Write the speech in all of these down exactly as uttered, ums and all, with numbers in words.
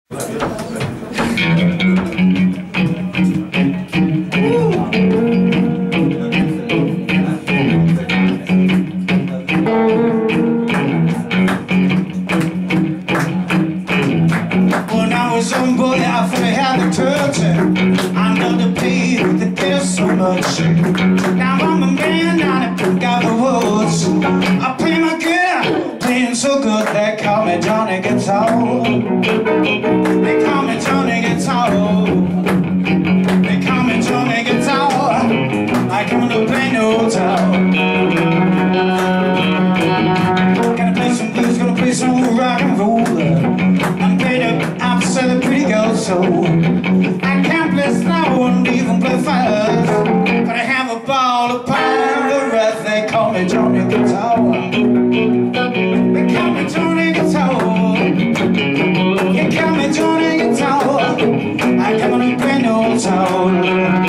Now I'm a man down at the woods. I play my guitar, playing so good they call me Johnny Guitar. They call me Johnny Guitar. They call me Johnny Guitar. I come to play no guitar. Gonna play some blues, gonna play some rock and roll. I'm paid up, I'm selling pretty girl soul. I can't play snow and even play fires, but I have a ball of power. The rest they call me Johnny Guitar. They call me Johnny Guitar. They call me Johnny Guitar. I come on to play no guitar.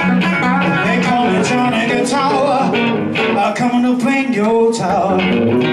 Coming to play your tower.